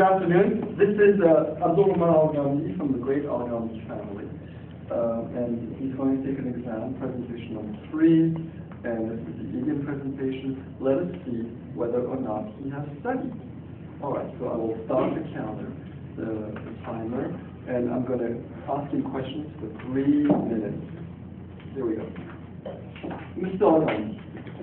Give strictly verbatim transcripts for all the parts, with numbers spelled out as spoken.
afternoon. This is uh, Abdul Rahman Al-Ghamdi from the great Al-Ghamdi family. Uh, and he's going to take an exam, presentation number three. And this is the Indian presentation. Let us see whether or not he has studied. All right, so I will start the counter, the, the timer, and I'm going to ask you questions for three minutes. Here we go. Mister Al-Ghamdi.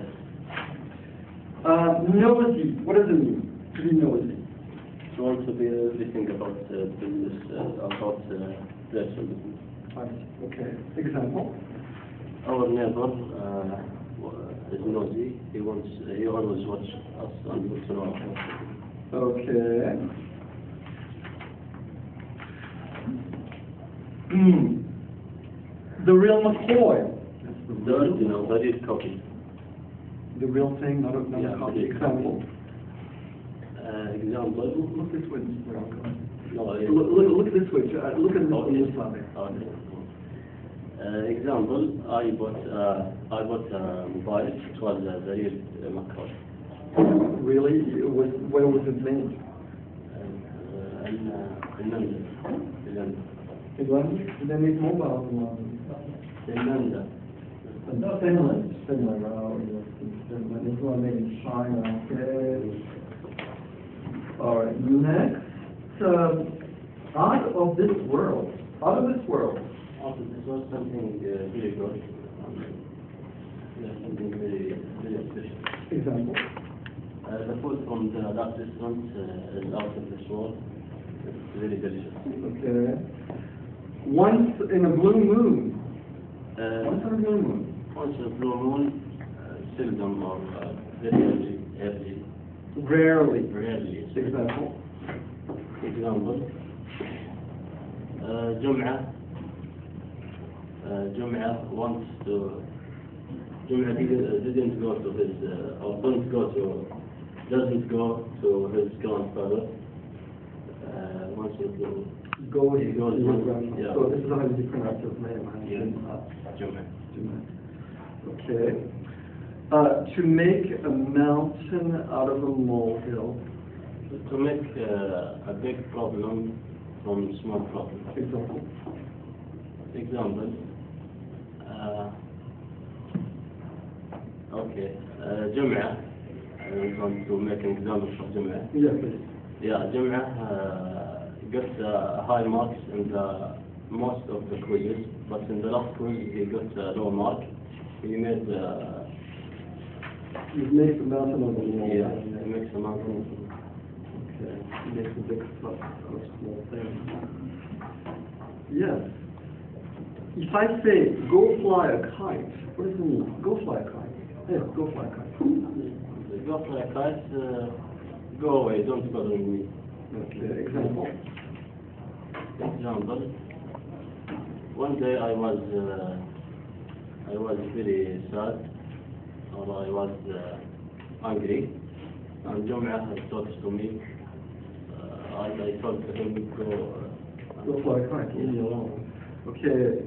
Uh, nosy, what does it mean to be nosy? To want to be everything about uh, business, uh, about uh, place and business. Okay, example? Our neighbor uh, is nosy. He wants, uh, he always watch us and wants to know about it. Okay. The real McCoy. The original, the real copy. The real thing, not a, not Yeah, a copy. the Example? Uh, example? Look this way, Mister Alcott. No, it- Look, look, look this way. Uh, look at this Okay. on this side there. Okay. Uh, example, I bought, uh, I bought a mobile. It was uh, the real uh, McCoy. Really? It was, where was it made? Uh, in, uh, in London. In London. In London? They make mobiles in London. In London. No, Finland. Finland, oh, yes, Finland. This one made in China. Okay. All right, next. Uh, out of this world. Out of this world. Also, this was something uh, very good. Um, yeah, something very, very special. Example. Uh, the food from the that restaurant uh, is out of this world. It's very delicious. Okay. Once in a blue moon. Uh, Once in a blue moon. Once in a blue moon, uh, seldom or uh, very early, early, Rarely. rarely. Example. Example. Uh, Jum'ah. Uh, Jum'ah wants to. Jum'ah didn't, didn't go to his, uh, or don't go to, doesn't go to his grandfather. Uh, wants to Go with He goes your once, grandfather. yeah. So this is how you pronounce his name. Huh? Yeah. Jum'ah. Okay. Uh, to make a mountain out of a molehill. To make uh, a big problem from small problem. Example. Example. Uh, okay. Uh, Jum'ah. I want to make an example of Jum'ah. Yes, please. Yeah, Jum'ah uh, got uh, high marks in the most of the quizzes, but in the last quiz he got a low mark. He made uh, You've made a mountain out of a molehill. yeah, he makes a mountain. Okay. He makes a big fuss out of small things. Yes. If I say, go fly a kite, what does it mean? Go fly a kite. Yeah, go fly a kite. Go for a kite, uh, go away, don't bother me. Okay, example. Example. One day I was uh, I was very sad, or I was uh, angry, and Jum'ah had talked to me. Uh, I, I told him go. Uh, Go fly a kite, leave me alone. Okay.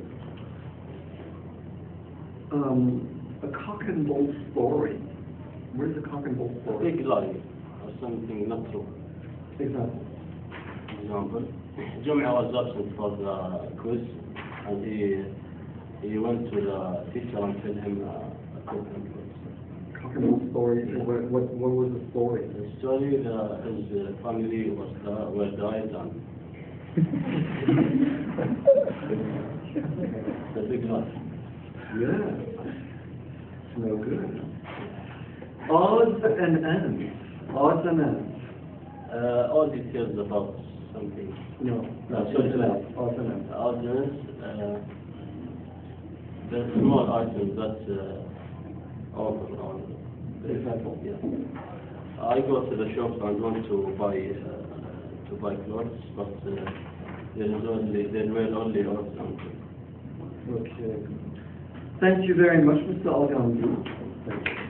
Um, a cock and bull story. Where's the cock and bull A story? big lie, or something not true. Example. Example. Jum'ah was absent for the quiz, and he he went to the teacher and told him uh, a different quiz. Cock and bull story. What, what, what was the story? The story uh, his uh, family was uh, were died and the big lie. Yeah. It's no good. Odds and ends. Odds and ends. Uh, all details about something. No. No, Odds sorry, and sorry. ends. Odds and ends. Audience, uh, the small items that uh, offer on. Example. Yeah. I go to the shop and want to buy uh, to buy clothes, but uh, there is only there were only odds and ends. Okay. Thank you very much, Mister Al-Ghamdi. Thank you.